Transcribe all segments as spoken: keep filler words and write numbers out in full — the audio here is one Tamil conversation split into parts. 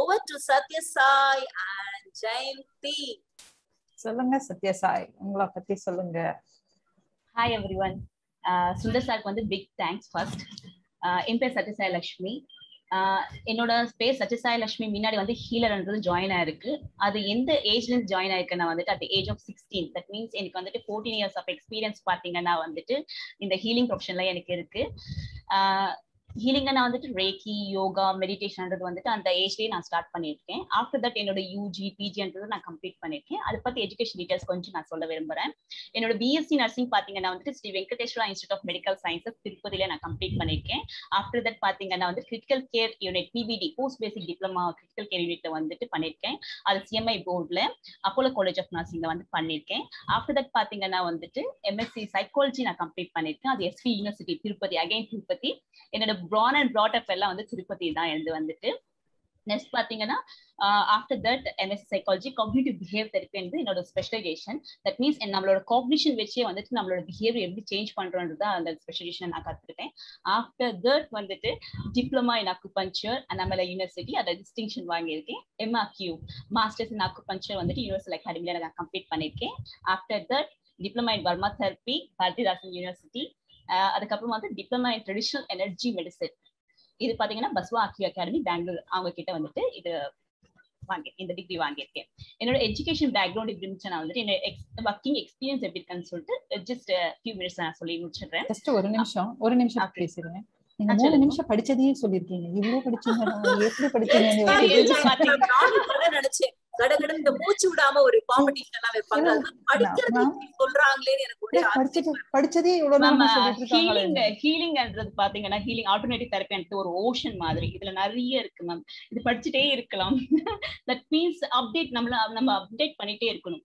over to Satya Sai and Jayanti. சொல்லுங்க சத்யா சாய், உங்களை பத்தி சொல்லுங்க. Hi every one. சுந்தர் சாருக்கு வந்து பிக் தேங்க்ஸ் ஃபர்ஸ்ட். என் பேர் சத்யசாய் லட்சுமி. என்னோட பேர் சத்யசாய் லட்சுமி முன்னாடி வந்து ஹீலர்ன்றது ஜாயின் ஆயிருக்கு. அது எந்த ஏஜ்ல இருந்து ஜாயின் ஆயிருக்கு? நான் வந்துட்டு at age of sixteen. That means எனக்கு வந்துட்டு ஃபோர்டீன் இயர்ஸ் ஆஃப் எக்ஸ்பீரியன்ஸ் பார்த்தீங்கன்னா வந்துட்டு இந்த ஹீலிங் ப்ரொஃபஷன்ல எனக்கு இருக்கு. ஹீலிங்கை நான் வந்துட்டு ரேக்கி, யோகா, மெடிடேஷன்ன்றது வந்துட்டு அந்த ஏஜ்லேயே நான் ஸ்டார்ட் பண்ணியிருக்கேன். ஆஃப்டர் தட் என்னோட யூஜி, பிஜின்றது நான் கம்ப்ளீட் பண்ணியிருக்கேன். அதை பற்றி எஜுகேஷன் டீட்டெயில்ஸ் கொஞ்சம் நான் சொல்ல விரும்புகிறேன். என்னோட பிஎஸ்சி நர்சிங் பார்த்தீங்கன்னா வந்துட்டு Sri Venkateswara institute of medical sciences திருப்பதியில நான் கம்ப்ளீட் பண்ணியிருக்கேன். ஆஃப்டர் தட் பார்த்தீங்கன்னா வந்து critical care unit PBD post basic diploma critical care யூனிட்ல வந்துட்டு பண்ணியிருக்கேன். அது சிஎம்ஐ போர்டில் அப்போலோ காலேஜ் ஆஃப் நர்சிங்ல வந்து பண்ணியிருக்கேன். ஆஃப்டர் தட் பார்த்தீங்கன்னா வந்துட்டு எம்எஸ்சி சைக்காலஜி நான் கம்ப்ளீட் பண்ணியிருக்கேன். அது SV university Tirupati, again Tirupati. என்னோட born and brought up எல்லாம் வந்து திருப்பதி தான் இருந்து வந்துட்டு. நெக்ஸ்ட் பாத்தீங்கன்னா after that MSc psychology cognitive behaviour therapy வந்து என்னோட ஸ்பெஷலைசேஷன். தட் மீன்ஸ் நம்மளோட காக்னிஷன் வச்சே வந்துட்டு நம்மளோட பிஹேவியர் எப்படி சேஞ்ச் பண்றோன்றது அந்த ஸ்பெஷலைசேஷன் நான் கத்துக்கிட்டேன். ஆஃப்டர் தட் வந்துட்டு diploma in acupuncture Annamalai university அதை டிஸ்டிங்ஷன் வாங்கியிருக்கேன். எம்ஆர்கியூ மாஸ்டர்ஸ் இன் அக்குபஞ்சர் வந்துட்டு யூனிவர்சல் அகாடமியில நான் கம்ப்ளீட் பண்ணியிருக்கேன். After that diploma in Varma therapy Bharathidasan university. அதுக்கப்புறம் வந்து diploma in traditional energy medicine, இது பாத்தீங்கன்னா பஸ்வா ஆக்யூ அகாடமி பெங்களூர், அவங்க கிட்ட வந்துட்டு இது வாங்கி இந்த டிகிரி வாங்கியிருக்கேன். என்னோட எஜுகேஷன் பேக்ரவுண்ட் எப்படி இருந்துச்சு, நான் வந்துட்டு என்னோட ஒர்க்கிங் எக்ஸ்பீரியன்ஸ் எப்படி இருக்குன்னு சொல்லிட்டு ஜஸ்ட் ஃபியூ மினிட்ஸ் நான் சொல்லி முடிச்சிடுறேன். ஜஸ்ட் ஒரு நிமிஷம் ஒரு நிமிஷம் பேசுறேன். நீங்க மூணு நிமிஷம் படிச்சதையும் சொல்லிருக்கீங்க. இவ்வளவு படிச்சீங்க, எப்படி படிச்சீங்க? நினைச்சேன் கடகடன் இந்த மூச்சு விடாம ஒரு காம்படிஷன் எல்லாம் வைப்பாங்க. படிக்கிறது சொல்றாங்களேன்னு எனக்கு ஒரே ஆச்சரியம். படிச்சதே இவ்வளவு நாள் சொல்லிட்டு இருக்காங்க. ஹீலிங் ஹீலிங்ன்றது பாத்தீங்கன்னா ஹீலிங் ஆல்டர்னேட்டிவ் தெரப்பி ஒரு ஓஷன் மாதிரி, இதுல நிறைய இருக்கு மேம். இது படிச்சுட்டே இருக்கலாம். தட் மீன்ஸ் அப்டேட் நம்மள நம்ம அப்டேட் பண்ணிட்டே இருக்கணும்.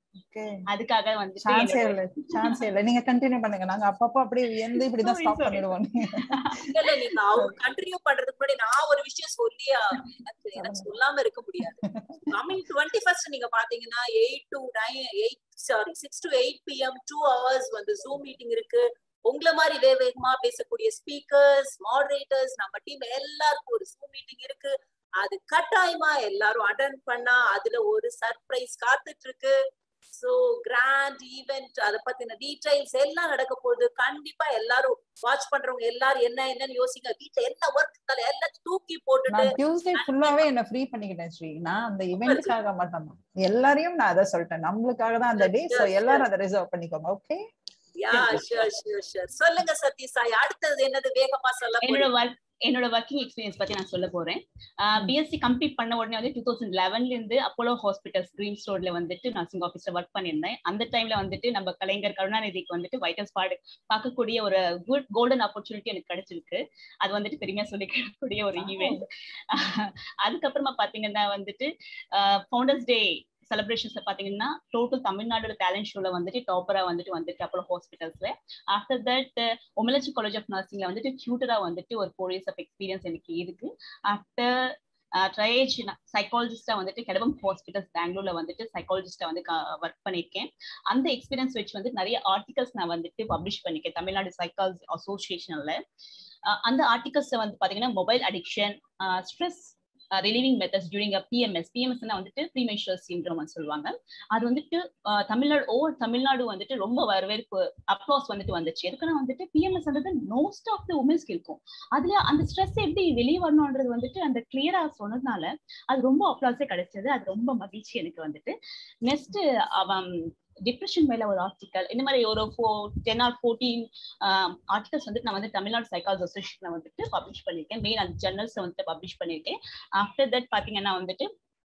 அதுக்காக வந்து சான்ஸே இல்ல சான்ஸே இல்ல நீங்க கண்டினியூ பண்ணுங்க. நாங்க அப்பப்போ அப்படியே எந்த இப்படி தான் ஸ்டாப் பண்ணிடுவோம். இல்ல நீங்க அவங்க கண்டினியூ பண்றதுக்கு முன்னாடி நான் ஒரு விஷயம் சொல்லியா எனக்கு சொல்லாம இருக்க முடியாது. கமிங் டுவெண்ட்டி ஃபர்ஸ்ட் நீங்க பாத்தீங்கன்னா eight to nine eight sorry six to eight PM two hours வந்து ஜூம் மீட்டிங் இருக்கு. உங்களை மாதிரி வே வேகமா பேசக்கூடிய ஸ்பீக்கர்ஸ், மாடரேட்டர்ஸ், நம்ம டீம் எல்லாருக்கும் ஒரு ஜூம் மீட்டிங் இருக்கு. அது கட்டாயமா எல்லாரும் அட்டெண்ட் பண்ணா அதுல ஒரு சர்ப்ரைஸ் காத்துட்டு இருக்கு. சோ கிராண்ட் ஈவென்ட், அத பத்தின டீடைல்ஸ் எல்லாம் நடக்க போகுது. கண்டிப்பா எல்லாரும் வாட்ச் பண்றவங்க எல்லாரும் என்ன என்னன்னு யோசிங்க. வீட்ல என்ன ஒர்க் இருந்தாலும் எல்லாம் தூக்கி போட்டுட்டு டியூஸ்டே ஃபுல்லாவே என்ன ஃப்ரீ பண்ணிக்கிட்டேன் ஸ்ரீ. நான் அந்த இவென்ட்காக மட்டும் தான், எல்லாரையும் நான் அத சொல்லிட்டேன், நம்மளுக்காக தான் அந்த டே. சோ எல்லாரும் அத ரிசர்வ் பண்ணிக்கோங்க. Okay yeah sure sure sure. சொல்லுங்க சத்யசாய், அடுத்தது என்னது வேகமா சொல்ல போறீங்க? என்னோட ஒர்க்கிங் எக்ஸ்பீரியன்ஸ் பத்தி நான் சொல்ல போறேன். பிஎஸ்சி கம்ப்ளீட் பண்ண உடனே வந்து டூ தௌசண்ட் லெவன்ல இருந்து அப்போலோ ஹாஸ்பிட்டல்ஸ் கிரீன் ஸ்டோர்ல வந்துட்டு நர்சிங் ஆஃபீஸ்ல ஒர்க் பண்ணியிருந்தேன். அந்த டைம்ல வந்துட்டு நம்ம கலைஞர் கருணாநிதிக்கு வந்துட்டு வைட்டல் ஸ்பாட் பார்க்கக்கூடிய ஒரு குட் கோல்டன் ஆப்பர்ச்சுனிட்டி எனக்கு கிடைச்சிருக்கு. அது வந்துட்டு பெருமையா சொல்லிக்கக்கூடிய ஒரு ஈவெண்ட். அதுக்கப்புறமா பாத்தீங்கன்னா வந்துட்டு ஃபவுண்டர்ஸ் டே செலிப்ரேஷன்ஸ்ல பாத்தீங்கன்னா டோட்டல் தமிழ்நாடு டேலண்ட் ஷோல வந்துட்டு டாப்பரா வந்துட்டு வந்துட்டு அப்போலோ ஹாஸ்பிட்டல்ஸ்ல. ஆஃப்டர் தட் ஒமலச்சி காலேஜ் ஆஃப் நர்சிங்ல வந்துட்டு டியூட்டரா வந்துட்டு ஒரு ஃபோர் இயர்ஸ் ஆஃப் எக்ஸ்பீரியன்ஸ் எனக்கு இருக்கு. ஆஃப்டர் ட்ரையேஜ் சைக்காலஜிஸ்டா வந்துட்டு கெடபம் ஹாஸ்பிட்டல்ஸ் பெங்களூர்ல வந்துட்டு சைக்காலஜிஸ்டா வந்து ஒர்க் பண்ணியிருக்கேன். அந்த எக்ஸ்பீரியன்ஸ் வச்சு வந்து நிறைய ஆர்டிகல்ஸ் நான் வந்துட்டு பப்ளிஷ் பண்ணிருக்கேன் தமிழ்நாடு சைக்காலஜி அசோசியேஷன்ல. அந்த ஆர்டிகல்ஸ் வந்து பாத்தீங்கன்னா mobile addiction, stress relieving methods during uh PMS பிஎம்எஸ்னா வந்துட்டு ப்ரீமென்ஸ்ட்ரல் சிண்ட்ரோம் சொல்லுவாங்க. அது வந்துட்டு தமிழ்நாடு ஓவர் தமிழ்நாடு வந்துட்டு ரொம்ப வரவேற்பு அப்ளாஸ் வந்துட்டு வந்துச்சு. எதுக்குன்னா வந்துட்டு பிஎம்எஸ்ன்றது மோஸ்ட் ஆஃப் தி உமன்ஸ்க்கு இருக்கும். அதுல அந்த ஸ்ட்ரெஸ் எப்படி வெளியே வரணும்ன்றது வந்துட்டு அந்த கிளியரா சொன்னதுனால அது ரொம்ப அப்ளாஸே கிடைச்சது. அது ரொம்ப மகிழ்ச்சி எனக்கு வந்துட்டு. நெக்ஸ்ட் அவன் டிப்ரெஷன் மேல ஒரு ஆர்டிக்கல், இந்த மாதிரி ஒரு டென் ஆர் ஃபோர்டீன் ஆர்டிகல்ஸ் வந்து நான் வந்து தமிழ்நாடு சைக்காலஜி அசோசியேஷன்ல வந்துட்டு பப்ளிஷ் பண்ணிருக்கேன். மெயின் அந்த ஜர்னல்ஸ் வந்துட்டு பப்ளிஷ் பண்ணிருக்கேன். ஆஃப்டர் தட் பாத்தீங்கன்னா வந்துட்டு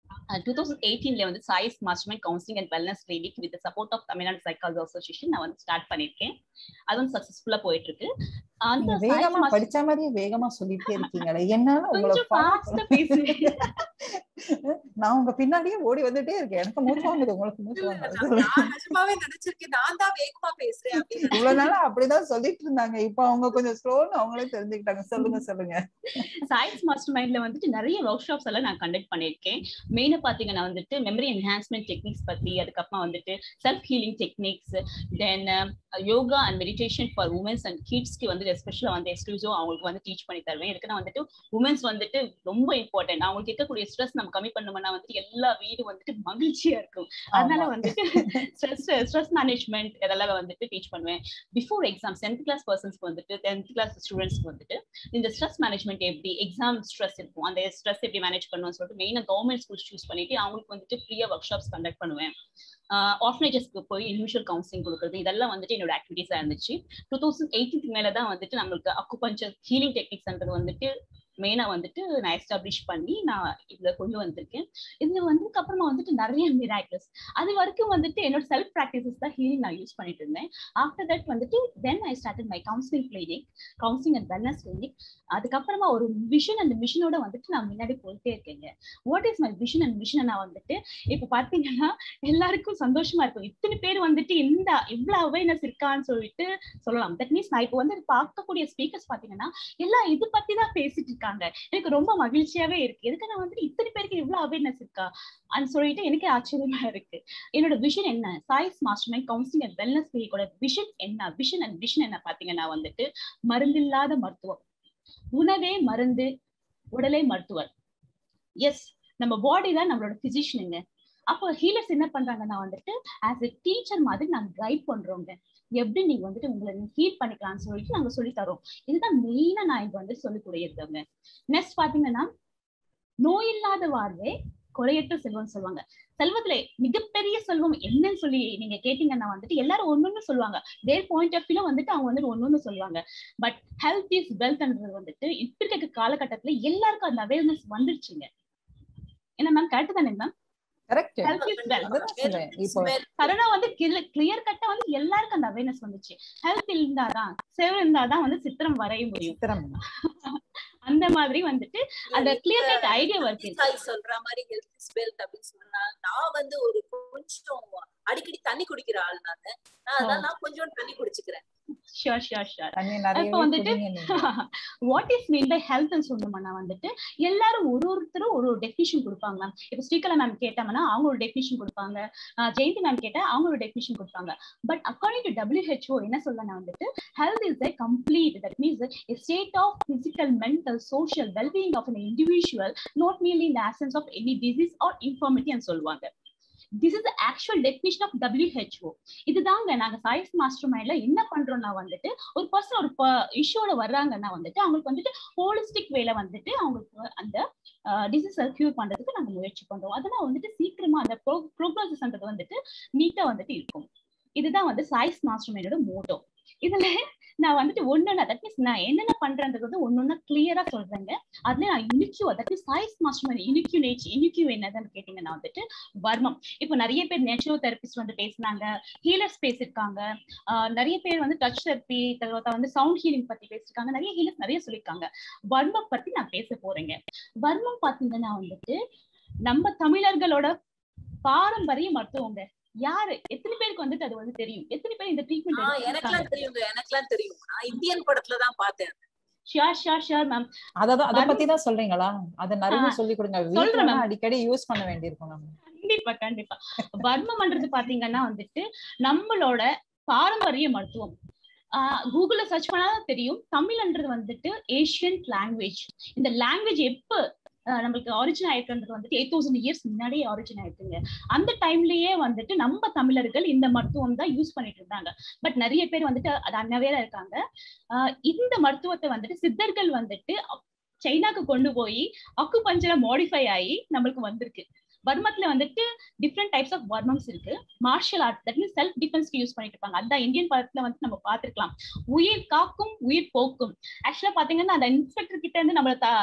டூ தௌசண்ட் எயிட்டீன்ல வந்து choice mastermind counselling and wellness clinic with support of Tamil Nadu psychology association நான் வந்து ஸ்டார்ட் பண்ணிருக்கேன். அது வந்து சக்சஸ்ஃபுல்லா போயிட்டு இருக்கு. அந்த வேகமா படிச்ச மாதிரியே வேகமா சொல்லிட்டே இருக்கீங்களே, என்னால உங்களை நான் உங்க பின்னாடியே ஓடி வந்துட்டே இருக்கேன். எனக்கு மூச்சு வாங்குது, உங்களுக்கு மூச்சு வாங்குது. நான் நிஜமாவே நினைச்சிருக்கேன் நான் தான் வேகமா பேசுறேன் அப்படின்னு. இவ்வளவு நாளா அப்படிதான் சொல்லிட்டு இருந்தாங்க. இப்ப அவங்க கொஞ்சம் ஸ்லோன்னு அவங்களே தெரிஞ்சுக்கிட்டாங்க. சொல்லுங்க சொல்லுங்க. சயின்ஸ் மாஸ்டர் மைண்ட்ல வந்துட்டு நிறைய ஒர்க் ஷாப்ஸ் எல்லாம் நான் கண்டக்ட் பண்ணிருக்கேன். மெயினா பாத்தீங்கன்னா வந்துட்டு மெமரி என்ஹான்ஸ்மெண்ட் டெக்னிக்ஸ் பத்தி, அதுக்கப்புறம் வந்துட்டு self healing techniques, then yoga and meditation for womens and கிட்ஸ்க்கு வந்து எஸ்பெஷலா வந்து எக்ஸ்க்ளூசிவா அவங்களுக்கு வந்து டீச் பண்ணி தருவேன். இதுக்கு நான் வந்துட்டு உமன்ஸ் வந்துட்டு ரொம்ப இம்பார்ட்டன்ட். அவங்களுக்கு இருக்கக்கூடிய ஸ்ட்ரெஸ் நம்ம கம்மி பண்ணோம்னா வந்துட்டு எல்லா வீடும் வந்துட்டு மகிழ்ச்சியா இருக்கும். அதனால வந்துட்டு ஸ்ட்ரெஸ் ஸ்ட்ரெஸ் மேனேஜ்மெண்ட் இதெல்லாம் வந்துட்டு டீச் பண்ணுவேன். பிஃபோர் எக்ஸாம் டென்த் கிளாஸ் பர்சன்ஸ்க்கு வந்துட்டு டென்த் கிளாஸ் ஸ்டூடெண்ட்ஸ்க்கு வந்துட்டு இந்த ஸ்ட்ரெஸ் மேனேஜ்மெண்ட் எப்படி, எக்ஸாம் ஸ்ட்ரெஸ் இருக்கும், அந்த ஸ்ட்ரெஸ் எப்படி மேனேஜ் பண்ணுவோம்னு சொல்லிட்டு மெயினா கவர்மெண்ட் ஸ்கூல்ஸ் சூஸ் பண்ணிட்டு அவங்களுக்கு வந்துட்டு ஃப்ரீயா ஒர்க் ஷாப்ஸ் கண்டக்ட் பண்ணுவேன். ஆர்ஃபனேஜஸ்க்கு போய் இண்டிவிஜுவல் கவுன்சிலிங் கொடுக்குறது, இதெல்லாம் வந்துட்டு என்னோட ஆக்டிவிட்டிஸா இருந்துச்சு. டூ தௌசண்ட் எயிட்டீன் மேலதான் வந்துட்டு நம்மளுக்கு அக்குபஞ்சர் ஹீலிங் டெக்னிக்ஸ்ன்றது வந்துட்டு மெயினா வந்துட்டு நான் எஸ்டாப்ளிஷ் பண்ணி நான் இதுல கொண்டு வந்திருக்கேன். இதுல வந்ததுக்கு அப்புறமா வந்துட்டு நிறைய மிராக்கிள்ஸ். அது வரைக்கும் வந்துட்டு என்னோட செல்ஃப் பிராக்டிசஸ் தான் ஹீலிங் நான் யூஸ் பண்ணிட்டு இருந்தேன். ஆஃப்டர் தட் வந்துட்டு then I started my counselling clinic, counselling and wellness clinic. அதுக்கப்புறமா ஒரு விஷன் அண்ட் மிஷனோட வந்துட்டு நான் முன்னாடி போயிட்டே இருக்கேங்க. What is my vision and mission? நான் வந்துட்டு இப்ப பாத்தீங்கன்னா எல்லாருக்கும் சந்தோஷமா இருக்கும். இத்தனை பேர் வந்துட்டு இந்த இவ்வளவு அவேர்னஸ் இருக்கான்னு சொல்லிட்டு சொல்லலாம். தட் மீன்ஸ் நான் இப்போ வந்து பார்க்கக்கூடிய ஸ்பீக்கர்ஸ் பாத்தீங்கன்னா எல்லாம் இது பத்தி தான் பேசிட்டு இருக்காங்க. எனக்கு ரொம்ப மகிழ்ச்சியாவே இருக்கு. எதுக்கு நான் வந்துட்டு இத்தனை பேருக்கு இவ்வளவு அவேர்னஸ் இருக்கா அப்படின்னு சொல்லிட்டு எனக்கு ஆச்சரியமா இருக்கு. என்னோட விஷன் என்ன? Choice master mind counselling and wellness கிளினிக்கோட விஷன் என்ன? விஷன் அண்ட் விஷன் என்ன பாத்தீங்கன்னா வந்துட்டு மருந்தில்லாத மருத்துவம். உணவே மருந்து, உடலே மருத்துவர். எஸ், நம்ம பாடி தான் நம்மளோட பிசிஷியனுங்க. அப்போ ஹீலர்ஸ் என்ன பண்றாங்கன்னா வந்துட்டு ஆஸ் எ டீச்சர் மாதிரி நாங்க கைட் பண்றோங்க. எப்படி நீங்க வந்துட்டு உங்களை ஹீல் பண்ணிக்கலாம்னு சொல்லிட்டு நாங்க சொல்லி தரோம். இதுதான் மெயினா நான் இங்க வந்து சொல்லி கொடுத்துருக்கேங்க. நெக்ஸ்ட் பாத்தீங்கன்னா நோய் இல்லாத வாழ்வே கொலையற்ற செல்வம்னு சொல்லுவாங்க. செல்வத்துல மிகப்பெரிய செல்வம் என்னன்னு சொல்லி நீங்க கேட்டீங்கன்னா வந்துட்டு எல்லாரும் ஒன்னொன்னு சொல்லுவாங்க. தேர் பாயிண்ட் ஆஃப் வியூல வந்துட்டு அவங்க வந்துட்டு ஒன்னொன்னு சொல்லுவாங்க. பட் ஹெல்த் இஸ் வெல்த்ன்றது வந்துட்டு இப்ப இருக்க காலகட்டத்துல எல்லாருக்கும் அந்த அவேர்னஸ் வந்துருச்சுங்க. என்ன மேம், கரெக்ட் தானே மேம்? கரோனா வந்து கிளியர் கட்டா வந்து எல்லாருக்கும் அந்த அவேர்னஸ் வந்துச்சு. ஹெல்த் இருந்தாதான், சேவை இருந்தாதான் வந்து சித்திரம் வரைய முடியும். அந்த மாதிரி வந்துட்டு அந்த கிளியர் கட் ஐடியா வர்க் சொல்ற மாதிரி ஹெல்த் இஸ் வெல்த் அப்படின்னு சொன்னா, நான் வந்து ஒரு கொஞ்சம் அடிக்கடி தண்ணி குடிக்கிற ஆள். நானு அதான் நான் கொஞ்சம் தண்ணி குடிச்சுக்கிறேன். Sure sure sure. அப்ப வந்துட்டு வாட் இஸ் மீன் பை ஹெல்த்னு சொன்னோம்னா வந்துட்டு எல்லாரும் ஒரு ஒருத்தரும் ஒரு ஒரு டெஃபினிஷன் கொடுப்பாங்க மேம். இப்ப ஸ்ரீகலா மேம் கேட்டாங்கன்னா அவங்க ஒரு டெஃபினிஷன் கொடுப்பாங்க, ஜெயந்தி மேம் கேட்டா அவங்க ஒரு டெஃபினிஷன் கொடுப்பாங்க. But according to W H O என்ன சொல்லனா வந்துட்டு health is a complete, that means a state of physical, mental, social well-being of an individual, not merely in the absence of any disease or infirmity ன்னு சொல்லுவாங்க. This is the actual definition of W H O. இதுதாங்க நாங்க சயின்ஸ் மாஸ்டர் மைண்ட்ல என்ன பண்றோம்னா வந்துட்டு ஒரு பர்சன் ஒரு இஷ்யூட வர்றாங்கன்னா வந்துட்டு அவங்களுக்கு வந்துட்டு ஹோலிஸ்டிக் வேல வந்துட்டு அவங்களுக்கு அந்த டிசீஸை கியூர் பண்றதுக்கு நாங்க முயற்சி பண்றோம். அதெல்லாம் வந்துட்டு சீக்கிரமா அந்த ப்ரோக்னோசிஸ்ன்றது வந்துட்டு நீட்டா வந்துட்டு இருக்கும். இதுதான் வந்து சயின்ஸ் மாஸ்டர் மைண்டோட மோட்டோ. இதுல நான் வந்துட்டு ஒன்னொன்னா தட் மீன்ஸ் நான் என்னென்ன பண்றேன்றது வந்து ஒன்னொன்னா கிளியரா சொல்றேங்க. அதுல நான் unique that means science master mind unique niche unique என்னதுன்னு கேட்டீங்கன்னா வந்துட்டு வர்மம். இப்போ நிறைய பேர் நேச்சுரல் தெரபிஸ்ட் வந்து பேசினாங்க, ஹீலர்ஸ் பேசியிருக்காங்க, ஆஹ் நிறைய பேர் வந்து டச் தெரப்பி வந்து சவுண்ட் ஹீலிங் பத்தி பேசியிருக்காங்க, நிறைய ஹீலர்ஸ் நிறைய சொல்லியிருக்காங்க. வர்மம் பத்தி நான் பேச போறேங்க. வர்மம் பாத்தீங்கன்னா வந்துட்டு நம்ம தமிழர்களோட பாரம்பரிய மருத்துவங்க. யாரு எத்தனை பேருக்கு வந்துட்டு அது வந்து தெரியும்? எத்தனை பேர் இந்த ட்ரீட்மெண்ட்? எனக்குலாம் தெரியுங்க, எனக்குலாம் தெரியும். நான் இந்தியன் படத்துல தான் பார்த்தேன். Sure sure sure ma'am. அத அத பத்தி தான் சொல்றீங்களா? அத நிறைய சொல்லி கொடுங்க. வீட்ல அடிக்கடி யூஸ் பண்ண வேண்டியிருக்கும் நம்ம. கண்டிப்பா கண்டிப்பா. வர்மம்ன்றது பாத்தீங்கன்னா வந்துட்டு நம்மளோட பாரம்பரிய மருத்துவம். ஆஹ் கூகுள்ல சர்ச் பண்ணாதான் தெரியும். தமிழ்ன்றது வந்துட்டு ஏஷியன் லாங்குவேஜ். இந்த லாங்குவேஜ் எப்ப நம்மளுக்கு ஆரிஜின் ஆயிட்டுன்றது வந்துட்டு எயிட் தௌசண்ட் இயர்ஸ் முன்னாடியே ஆரிஜின் ஆயிட்டுங்க. அந்த டைம்லயே வந்துட்டு நம்ம தமிழர்கள் இந்த மருத்துவம் தான் யூஸ் பண்ணிட்டு இருந்தாங்க. பட் நிறைய பேர் வந்துட்டு அது அன்னவேரா இருக்காங்க. ஆஹ் இந்த மருத்துவத்தை வந்துட்டு சித்தர்கள் வந்துட்டு சைனாக்கு கொண்டு போய் அக்குபஞ்சரை மாடிஃபை ஆகி நம்மளுக்கு வந்திருக்கு. வர்மத்துல வந்துட்டு டிஃப்ரெண்ட் டைப்ஸ் ஆஃப் வர்மம்ஸ் இருக்கு. Martial art that means self டிஃபென்ஸ்க்கு யூஸ் பண்ணிட்டு இருப்பாங்க. அதான் இந்தியன் படத்துல வந்து நம்ம பாத்துருக்கலாம். உயிர் காக்கும் உயிர் போக்கும். ஆக்சுவலா பாத்தீங்கன்னா அந்த இன்ஸ்பெக்டர் கிட்ட இருந்து நம்மள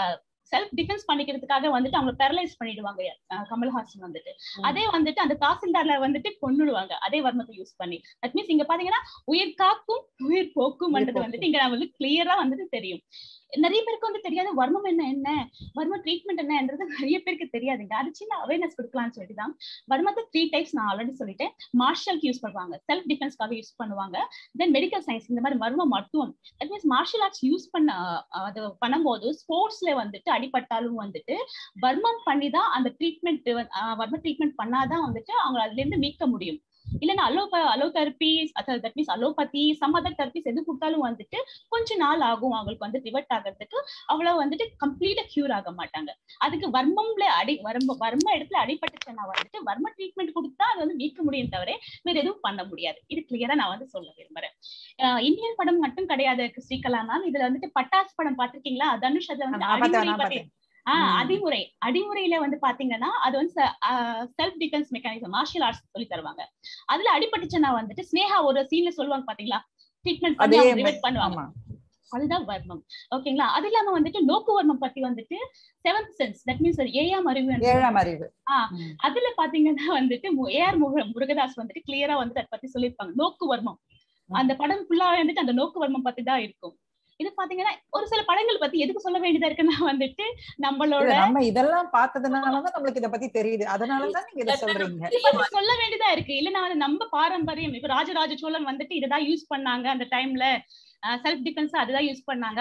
செல்ஃப் டிஃபென்ஸ் பண்ணிக்கிறதுக்காக வந்துட்டு அவங்க பேரலைஸ் பண்ணிடுவாங்க கமல்ஹாசன் வந்துட்டு. அதே வந்துட்டு அந்த தாசில்தார்ல வந்துட்டு கொன்னுடுவாங்க அதே வர்மத்தை யூஸ் பண்ணி. தட் மீன்ஸ் இங்க பாத்தீங்கன்னா உயிர் காக்கும் உயிர் போக்கும்ன்றது வந்துட்டு இங்க வந்து கிளியரா வந்துட்டு தெரியும். நிறைய பேருக்கு வந்து தெரியாது வர்மம் என்ன என்ன வர்ம ட்ரீட்மெண்ட் என்னன்றது நிறைய பேருக்கு தெரியாதுங்க. அது சின்ன அவேர்னஸ் கொடுக்கலாம்னு சொல்லிட்டு தான் வர்மத்தை த்ரீ டைப்ஸ் நான் ஆல்ரெடி சொல்லிட்டேன். மார்ஷலுக்கு யூஸ் பண்ணுவாங்க, செல்ஃப் டிஃபென்ஸ்க்காக யூஸ் பண்ணுவாங்க, தென் மெடிக்கல் சயின்ஸ் இந்த மாதிரி வர்ம மருத்துவம். That means martial arts use பண்ண அது பண்ணும்போது ஸ்போர்ட்ஸ்ல வந்துட்டு அடிபட்டாலும் வந்துட்டு வர்மம் பண்ணி தான் அந்த ட்ரீட்மெண்ட் வர்ம ட்ரீட்மெண்ட் பண்ணாதான் வந்துட்டு அவங்க அதுல இருந்து மீட்க முடியும். இல்லைன்னா அலோப அலோ therapies that means allopathy some other therapies எது கொடுத்தாலும் வந்துட்டு கொஞ்ச நாள் ஆகும் அவங்களுக்கு வந்து ரிவர்ட் ஆகிறதுக்கு. அவ்வளவு வந்துட்டு கம்ப்ளீட்டா கியூர் ஆக மாட்டாங்க. அதுக்கு வர்மம்ல அடி வர்ம வர்ம இடத்துல அடிபட்டுச்சுன்னா வந்துட்டு வர்ம ட்ரீட்மெண்ட் கொடுத்தா அது வந்து மீட்க முடியும் தவிர வேற எதுவும் பண்ண முடியாது. இது கிளியரா நான் வந்து சொல்ல விரும்புறேன். இந்தியன் படம் மட்டும் கிடையாது ஸ்ரீகலா மேம். இதுல வந்துட்டு பட்டாசு படம் பாத்திருக்கீங்களா? தனுஷ் அதுல வந்து அடிமுறை பத்தி ஆஹ் அடிமுறை அடிமுறையில வந்து பாத்தீங்கன்னா அது வந்து self defence mechanism martial arts சொல்லி தருவாங்க. அதுல அடிபட்டுச்சுன்னா வந்துட்டு ஸ்னேகா ஒரு சீன்ல சொல்லுவாங்க பாத்தீங்களா, ட்ரீட்மெண்ட் பண்ணி அவங்க ரிவர்ட் பண்ணுவாங்க. அதுதான் வர்மம். ஓகேங்களா? அது இல்லாம வந்துட்டு நோக்கு வர்மம் பத்தி வந்துட்டு செவன்த் சென்ஸ் தட் மீன்ஸ் ஏழாம் அறிவு ஏழாம் அறிவு ஆஹ் அதுல பாத்தீங்கன்னா வந்துட்டு ஏ ஆர் முருகதாஸ் வந்துட்டு கிளியரா வந்து அதை பத்தி சொல்லியிருப்பாங்க. நோக்கு வர்மம் அந்த படம் ஃபுல்லா வந்துட்டு அந்த நோக்கு வர்மம் பத்தி தான் இருக்கும். இது பாத்தீங்கன்னா ஒரு சில படங்கள் பத்தி எதுக்கு சொல்ல வேண்டியதா இருக்குன்னா வந்துட்டு நம்மளோட நம்ம இதெல்லாம் பார்த்ததுனாலதான் நம்மளுக்கு இத பத்தி தெரியுது. அதனாலதான் நீங்க இத சொல்றீங்க. சொல்ல வேண்டியதா இருக்கு. இல்லன்னா நம்ம பாரம்பரியம் இப்ப ராஜராஜ சோழன் வந்துட்டு இததான் யூஸ் பண்ணாங்க அந்த டைம்ல, செல்ஃப் டிஃபென்ஸ் அதுதான் யூஸ் பண்ணாங்க.